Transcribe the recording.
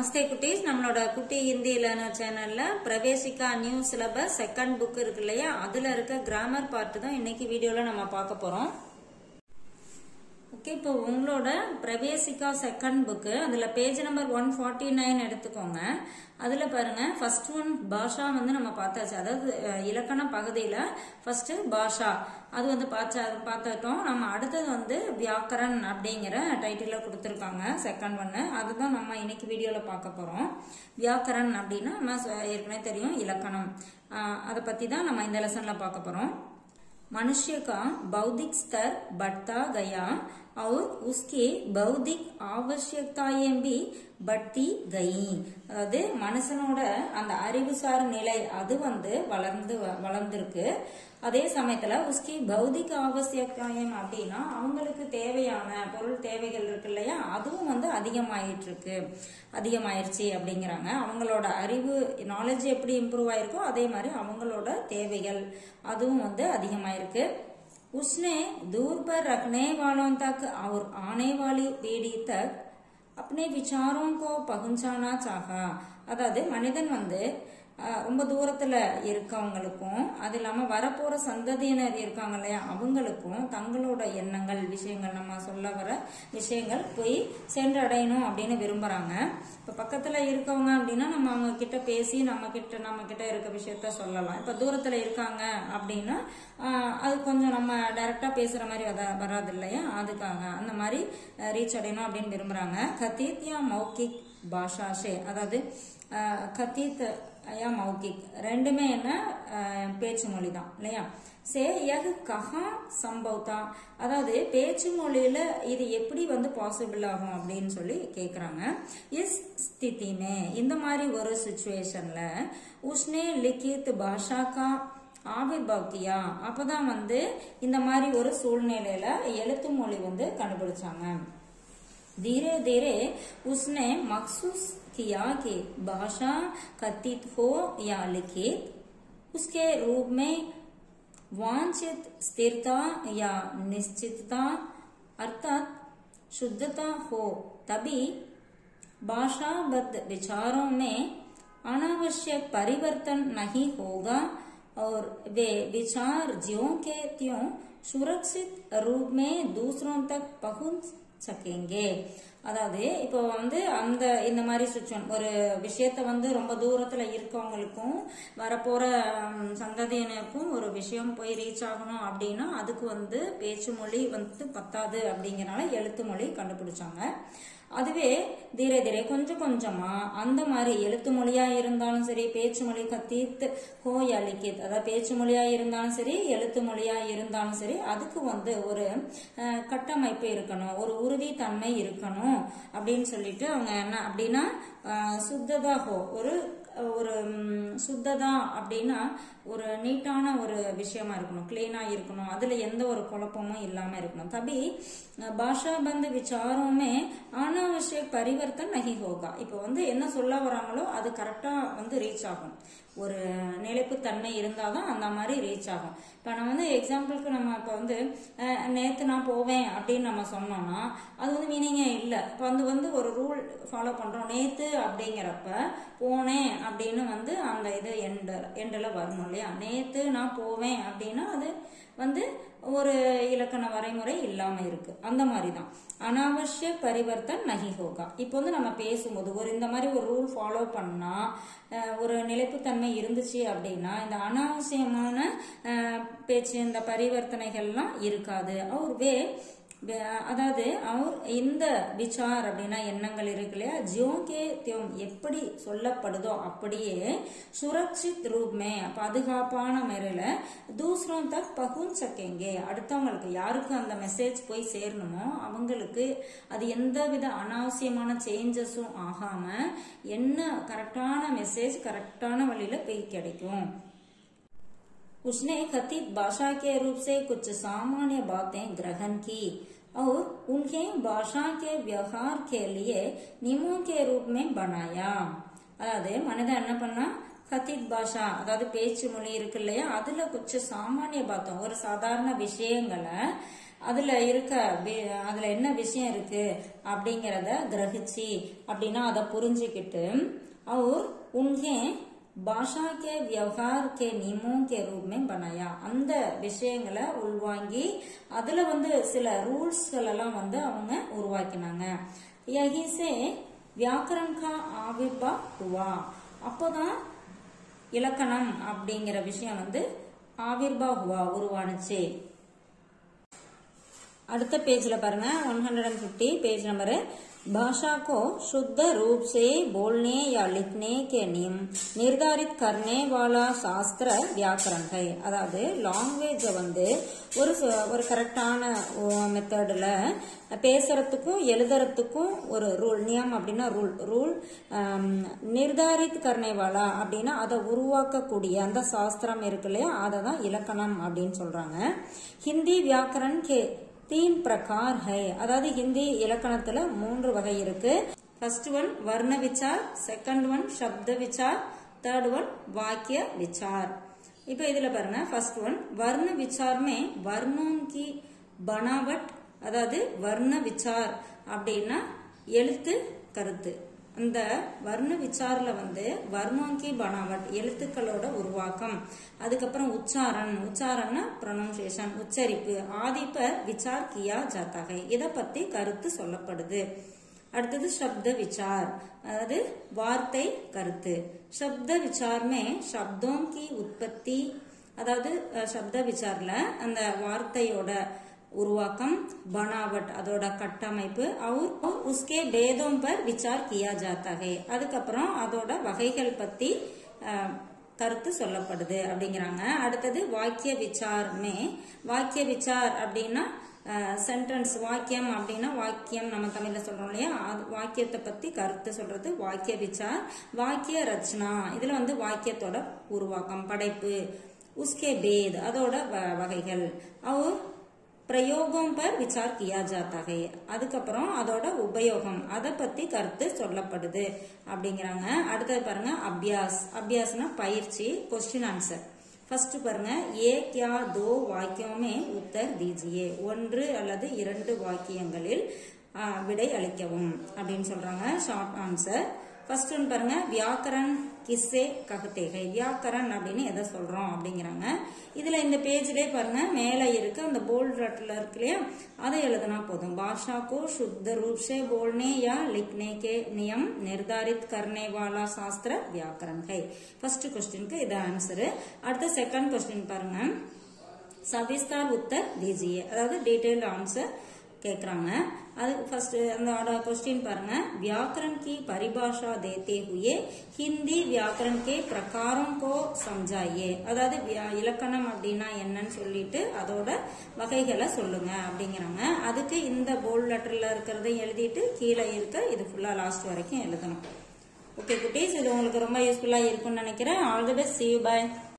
நமஸ்தே குட்டீஸ், நம்மளோட குட்டி ஹிந்தி லேர்னர் சேனல்ல Praveshika new syllabus second book இருக்கு இல்லையா, அதுல இருக்க கிராமர் பார்ட் தான் இன்னைக்கு வீடியோல நம்ம பார்க்க போறோம். ஓகே, இப்போ உங்களோட பிரவேசிகா செகண்ட் புக் அதுல பேஜ் நம்பர் 149 எடுத்துக்கோங்க. அதுல பாருங்க, ஃபர்ஸ்ட் ஒன் பாஷா நம்ம பார்த்தாச்சு. அதாவது இலக்கண பகுதியில ஃபர்ஸ்ட் பாஷா அது பார்த்துட்டோம். நம்ம அடுத்தது வியாக்கரன் அப்படிங்கிற டைட்டில கொடுத்துருக்காங்க செகண்ட் ஒன்னு. அதுதான் நம்ம இன்னைக்கு வீடியோல பார்க்க போறோம். வியாக்கரன் அப்படின்னா நம்ம ஏற்கனவே தெரியும், இலக்கணம். அதை பத்தி தான் நம்ம இந்த லெசன்ல பார்க்க போறோம். मनुष्य का बौद्धिक स्तर बढ़ता गया और उसकी बौद्धिक आवश्यकताएं भी बढ़ती गई. அதாவது மனுஷனோட அந்த அறிவுசார் நிலை அது வளர்ந்திருக்கு. அதே சமயத்துல உஸ்கி பௌதிக அவசியத்தாயம் அப்படின்னா அவங்களுக்கு தேவையான பொருள் தேவைகள் இருக்கு இல்லையா, அதுவும் அதிகமாயிருச்சு அப்படிங்கிறாங்க. அவங்களோட அறிவு நாலேஜ் எப்படி இம்ப்ரூவ் ஆயிருக்கோ அதே மாதிரி அவங்களோட தேவைகள் அதுவும் அதிகமாயிருக்கு. उसने दूर पर रखने वालों तक और आने वाली पीढ़ी तक अपने विचारों को पहुंचाना चाहा. அதாவது மனிதன் ரொம்ப தூரத்துல இருக்கவங்களுக்கும் அது இல்லாம வரப்போற சந்ததியினர் இருக்காங்க இல்லையா, அவங்களுக்கும் தங்களோட எண்ணங்கள் விஷயங்கள் நம்ம சொல்ல வர விஷயங்கள் போய் சென்றடையணும் அப்படின்னு விரும்புறாங்க. இப்ப பக்கத்துல இருக்கவங்க அப்படின்னா நம்ம அவங்க கிட்ட பேசி நம்ம கிட்ட இருக்க விஷயத்த சொல்லலாம். இப்ப தூரத்துல இருக்காங்க அப்படின்னா அது கொஞ்சம் நம்ம டைரக்டா பேசுற மாதிரி வராது இல்லையா, அதுக்காக அந்த மாதிரி ரீச் அடையணும் அப்படின்னு விரும்புறாங்க. கதீத் யா மௌகிக் பாஷாஷே, அதாவது கதீத் या मौखिक ரெண்டுமே என்ன பேச்சு மொழி தான் இல்லையா. சே யஹ் கஹா சம்பவதா, அதாவது பேச்சு மொழியில இது எப்படி பாசிபிள் ஆகும் அப்படின்னு சொல்லி கேக்குறாங்க. இஸ் ஸ்திதி மே, இந்த மாதிரி ஒரு சிச்சுவேஷன்ல உஸ்னே லிகித் பாஷா கா ஆவிர்பாவ் கியா, அப்பதான் இந்த மாதிரி ஒரு சூழ்நிலையில எழுத்து மொழி கண்டுபிடிச்சாங்க. धीरे धीरे उसने महसूस किया कि भाषा कथित हो या लिखित, उसके रूप में वांछित स्थिरता या निश्चितता अर्थात शुद्धता हो, तभी भाषाबद्ध विचारों में अनावश्यक परिवर्तन नहीं होगा और वे विचार ज्यों के त्यों सुरक्षित रूप में दूसरों तक पहुंच சக்கேங்கே. அதாவது இப்போ அந்த இந்த மாதிரி சுச்சுவேஷன் ஒரு விஷயத்த ரொம்ப தூரத்துல இருக்கவங்களுக்கும் வரப்போற சந்ததியினருக்கும் ஒரு விஷயம் போய் ரீச் ஆகணும் அப்படின்னா அதுக்கு பேச்சு மொழி பத்தாது அப்படிங்கறனால எழுத்து மொழி கண்டுபிடிச்சாங்க. அதுவே தீரே தீரே கொஞ்சம் கொஞ்சமா அந்த மாதிரி எழுத்து மொழியா இருந்தாலும் சரி, பேச்சு மொழி கத்தீத் ஹோ யா லிகித், அதாவது பேச்சு மொழியா இருந்தாலும் சரி எழுத்து மொழியா இருந்தாலும் சரி, அதுக்கு ஒரு கட்டமைப்பு இருக்கணும், ஒரு உறுதி தன்மை இருக்கணும் அப்படின்னு சொல்லிட்டு அவங்க என்ன அப்படின்னா சுத்ததா ஹோ, ஒரு சுத்ததா அப்படின்னா ஒரு நீட்டான ஒரு விஷயமா இருக்கணும், கிளீனா இருக்கணும், அதுல எந்த ஒரு குழப்பமும் இல்லாம இருக்கணும். தபி பாஷா பந்து விசாரமே அனாவசிய பரிவர்த்தன் நகி ஹோகா. இப்ப என்ன சொல்ல வராங்களோ அது கரெக்டா ரீச் ஆகும். ஒரு நிலைப்பு தன்மை இருந்தாதான் அந்த மாதிரி ரீச் ஆகும். இப்ப நம்ம எக்ஸாம்பிளுக்கு நம்ம இப்ப நேத்து நான் போவேன் அப்படின்னு நம்ம சொன்னோம்னா அது மீனிங்கே இல்ல. இப்ப ஒரு ரூல் ஃபாலோ பண்றோம், நேத்து அப்படிங்கிறப்ப போனேன் அப்படின்னு அந்த இது எண்ட்ல வரணும் இல்லையா. நேத்து நான் போவேன் அப்படின்னா அது ஒரு இலக்கண வரைமுறை இல்லாம இருக்கு. அந்த மாதிரிதான் அனாவசிய பரிவர்த்தன் நகி ஹோகா. இப்போ நம்ம பேசும்போது இந்த மாதிரி ஒரு ரூல் ஃபாலோ பண்ணா ஒரு நிலைப்புத்தன்மை இருந்துச்சு அப்படின்னா இந்த அனாவசியமான பேச்சு இந்த பரிவர்த்தனைகள்லாம் இருக்காது. அதாவது அவர் இந்த விசார் அப்படின்னா எண்ணங்கள் இருக்கு இல்லையா, ஜியோகே தியோம் எப்படி சொல்லப்படுதோ அப்படியே சுரக்ஷித் ரூப்மே பாதுகாப்பான முறையில தூசரோம் தக் பகுன் சக்கேங்கே, அடுத்தவங்களுக்கு யாருக்கு அந்த மெசேஜ் போய் சேரணுமோ அவங்களுக்கு அது எந்தவித அனாவசியமான சேஞ்சஸும் ஆகாம என்ன கரெக்டான மெசேஜ் கரெக்டான வழியில போய் கிடைக்கும். उसने कथित भाषा के रूप से कुछ सामान्य बातें ग्रहण की और उन्हें भाषा के व्यवहार के लिए नियमों के रूप में बनाया. அதாவது மனிதன் என்ன பண்ணா, கத்தித் பாஷா அதாவது பேச்சு மொழி இருக்கு இல்லையா, அதுல கொஞ்சம் சாமானிய பார்த்தோம் ஒரு சாதாரண விஷயங்களை அதுல என்ன விஷயம் இருக்கு அப்படிங்கறத கிரகிச்சு அப்படின்னா அதை புரிஞ்சுக்கிட்டு और उन्हें भाषा के व्यवहार के नियमों के रूप में बनाया அந்த விஷயங்களை உள்வாங்கி அதுல சில ரூல்ஸ்கள் எல்லாம் அவங்க உருவாக்கினாங்க यही से व्याकरण का आविर्भाव हुआ அப்போதான் இலக்கணம் அப்படிங்கிற விஷயம் ஆவிர்பாவ் हुआ உருவானுச்சு அடுத்த पेजல பாருங்க 150 पेज नंबर भाषा को शुद्ध रूप से बोलने या लिखने के नियम निर्धारित करने वाला शास्त्र व्याकरण है அதாவது லாங்குவேஜ் ஒரு கரெக்டான மெத்தட்ல பேசுறதுக்கும் எழுதுறதுக்கும் ஒரு ரூல் நியம் அப்படின்னா ரூல் நிர்தாரித் கர்னே வாலா அப்படின்னா அதை உருவாக்கக்கூடிய அந்த சாஸ்திரம் இருக்கு இல்லையா அதை தான் இலக்கணம் அப்படின்னு சொல்றாங்க ஹிந்தி வியாக்கரன் கே 3 प्रकार है அதாவது ஹிந்தி இலக்கணத்துல 3 வகை இருக்கு फर्स्ट वन वर्ण विचार सेकंड वन शब्द विचार थर्ड वन वाक्य विचार இப்போ இதுல பாருங்க फर्स्ट वन वर्ण विचार में वर्णों की बनावट அதாவது वर्ण विचार அப்படினா எழுத்து கருத்து அந்த வர்ண விசாரல வர்ணோங்கி பனாவட் எழுத்துக்களோட உருவாக்கம் அதுக்கப்புறம் உச்சாரன்னா ப்ரொனன்சியேஷன் உச்சரிப்பு ஆதி பர் விசார் கியா ஜாத்தா है இத பத்தி கருத்து சொல்லப்படுது அடுத்தது शब्द विचार அதாவது வார்த்தை கருத்து शब्द विचार में शब्दों की उत्पत्ति அதாவது शब्द विचारல அந்த வார்த்தையோட उर्वाकम बनावट அதோட கட்டமைப்பு और उसके भेदों पर विचार किया जाता है அதுக்கப்புறம் அதோட வகைகள் பத்தி கருத்து சொல்லப்படுது அப்படிங்கறாங்க அடுத்து வாக்கிய விசார் அப்படினா சென்டென்ஸ் வாக்கியம் அப்படினா வாக்கியம் நம்ம தமிழ்ல சொல்றோம் இல்லையா வாக்கியத்தை பத்தி கருத்து சொல்றது வாக்கிய விசார் வாக்கிய ரச்சனா இதுல வாக்கியத்தோட உருவாக்கம் படைப்பு उसके भेद அதோட வகைகள் और प्रयोगों पर विचार किया जाता है அதுக்கப்புறம் அதோட உபயோகம் அத பத்தி கருத்து சொல்லப்படுது அப்படிங்கறாங்க அடுத்து பாருங்க அபியாஸ்னா பயிற்சி क्वेश्चन ஆன்சர் फर्स्ट பாருங்க एक या दो वाक्यों में उत्तर दीजिए ஒன்று அல்லது இரண்டு வாக்கியங்களில் விடை அளிக்கவும் அப்படினு சொல்றாங்க ஷார்ட் ஆன்சர் फर्स्ट ஒன் பாருங்க व्याकरण किससे कहते हैं व्याकरण அப்படினு எதை சொல்றோம் அப்படிங்கறாங்க இதுல இந்த पेजலயே பாருங்க மேல இருக்கு அந்த போல்ட் லெட்டர்ல இருக்குலையா அதை எழுதுனா போதும் भाषा को शुद्ध रूप से बोलने या लिखने के नियम निर्धारित करने वाला शास्त्र व्याकरण है फर्स्ट क्वेश्चन க்கு இது ஆன்சர் அடுத்து செகண்ட் क्वेश्चन பாருங்க सविस्तार उत्तर दीजिए அதாவது டீடைல்ட் ஆன்சர் கேக்குறாங்க அது फर्स्ट அந்த क्वेश्चन பாருங்க व्याकरण की परिभाषा देते हुए हिंदी व्याकरण के प्रकारों को समझाइए அதாவது இலக்கணம் அப்படினா என்னன்னு சொல்லிட்டு அதோட வகைகளை சொல்லுங்க அப்படிங்கறாங்க அதுக்கு இந்த போல்ட் லெட்டர்ல இருக்குறதை எழுதிட்டு கீழ இருக்க இது ஃபுல்லா லாஸ்ட் வரைக்கும் எழுதணும் ஓகே குட்டீஸ் இது உங்களுக்கு ரொம்ப யூஸ்ஃபுல்லா இருக்கும்னு நினைக்கிறேன் all the best see you bye